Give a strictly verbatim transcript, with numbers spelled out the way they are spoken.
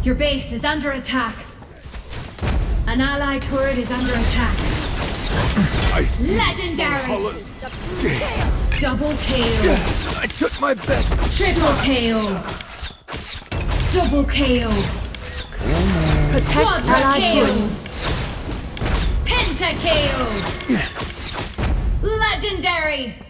Your base is under attack. An allied turret is under attack. Legendary! Double K O. I took my best. Triple K O. Double K O. Protect Quadra allied K O. unit. Penta K O. Legendary!